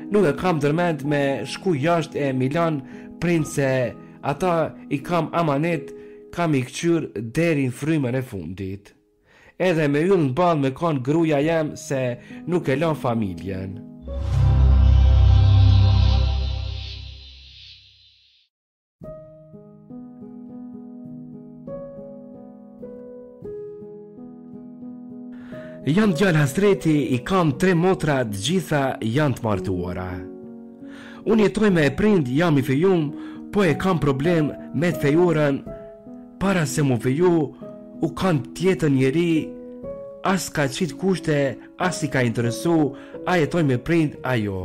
nuk e kam dërmend me shku jashtë e Milan prind se ata I kam amanet, kam I kqyr deri në frymën e fundit. Edhe me yll në ball me kon gruaja jem se nuk e lan familjen. Jam djalë Hasreti, I kam 3 motra, të gjitha janë të martuara. Unë jetoj me e prind, jam I fejum, po e kam problem me të fejurën, para se mu feju, u kanë tjetër njeri, as ka qit kushte, as I ka interesu, a jetoj me prind, a jo.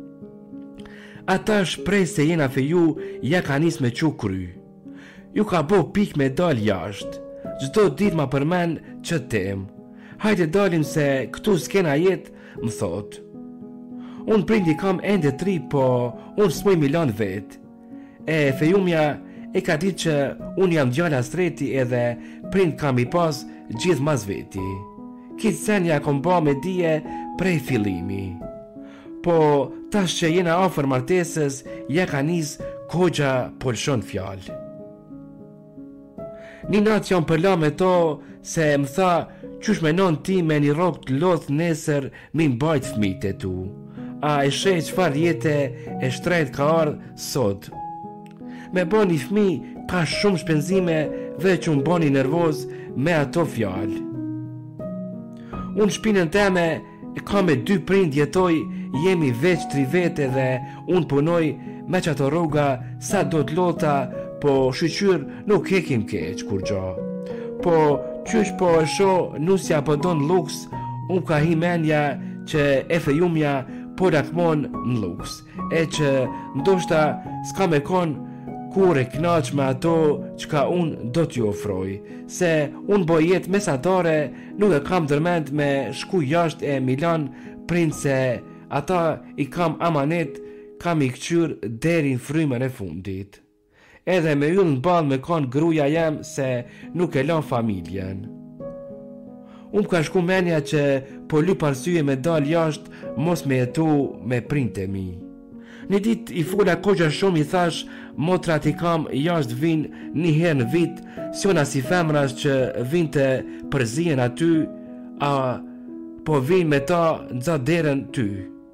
Ata shprej se jena feju, ja ka nis me qu kry. Ju ka bo pik me dal jashtë, gjdo dit ma përmen që tem. Hajde dalim se këtu s'kena jet, më thot. Unë prindi kam ende 3, po unë s'moj Milan vet. E fejumja e ka dit që unë jam djallë Hasreti edhe prind kam I pas gjithë mas veti. Kitë senja kom ba me dije prej fillimi. Po tash që jena afer martesës, ja ka nis kogja polshon fjallë. Një natë jam përla me to se më tha qysh menon ti me një rok të loth nesër mi mbajt fmit e tu. A e shej qfar jete e shtrejt ka ardhë sot. Me bo një fmi ka shumë shpenzime dhe që unë bo një nervoz me ato fjallë. Unë shpinën teme e ka me 2 prind jetoj, jemi veç 3 vete dhe unë punoj me që ato rruga sa do të lota, po shqyr nuk hekim keq kur gjo. Po qysh po e sho nusja po don luks, unë ka hi menja që e fejumja po rakmon në luks, e që ndoshta s'ka me kon kur e knaq me ato që ka unë do t'ju ofroj, se unë bo jetë mesatare, nuk e kam dërmend me shku jashtë e Milan prind se ata I kam amanet, kam I kqyr deri në frymën e fundit. Edhe me yll në ball me kon gruaja jem se nuk e lan familjen. Unë ka shku menja që po lyp arsye me dal jashtë mos me jetu me prindë e mi. Një dit I fola kogja shumë I thash, motrat I kam jashtë vin një herë në vit, sjona si femras që vinte përzien aty, a po vin me ta nxa derën ty.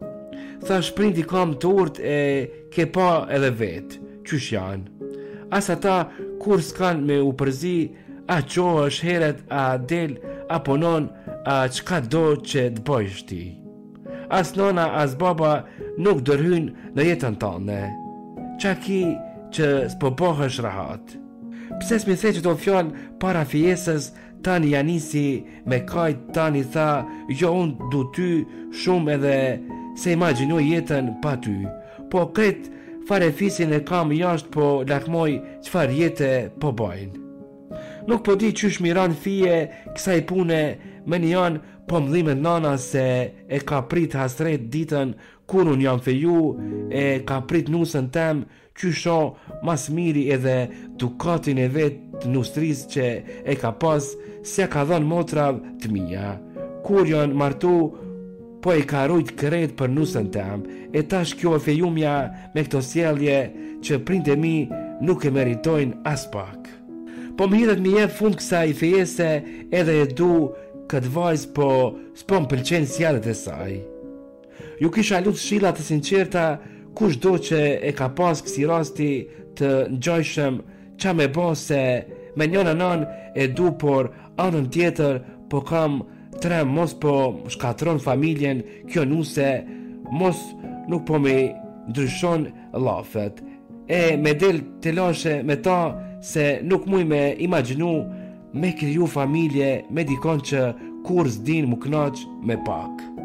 Thash prindi kam të urt e ke pa edhe vet, qysh janë. As ata kur s'kan me u përzi, a qo është heret, a del, a punon, a qka do që të bëjsh ti. As nona, as baba nuk dërhyn në jetën tane. Qa ki që s'po bëhësh rahat. Pse s'mi the që to fjallë para fjesës, tani janisi me kajt, tani tha, jo unë du ty shumë edhe se imaginuj jetën pa ty. Po kretë fare fisin e kam jashtë, po lakmoj qfar jete po bajnë. Nuk po di qysh miran fije kësaj pune me një janë po mdhimet nana se e ka prit Hasret ditën kur unë jam feju, e ka prit nusën tem qysho mas miri edhe dukatin e vet të nustris që e ka pas se ka dhën motrav të mija. Kur janë martu, po I ka rujt kret për nusën tem, e tash kjo e fejumja me këto sjellje që prindë e mi nuk e meritojnë as pak. Po më hidhet mi jep fund kësa I fejese edhe e du këtë vajz, po s'po më pëlqen sjellet e saj. Ju kisha lut shilla të sinqerta, kush do që e ka pas kësi rasti të ngjajshëm, qa me bo se me njën anan e du, por anën tjetër po kam trem mos po shkatron familjen kjo nuse, mos nuk po me ndryshon lafet, e me del të lashe me ta se nuk muj me imaginu me kriju familje me dikon që kur s'din mu knaq me pak.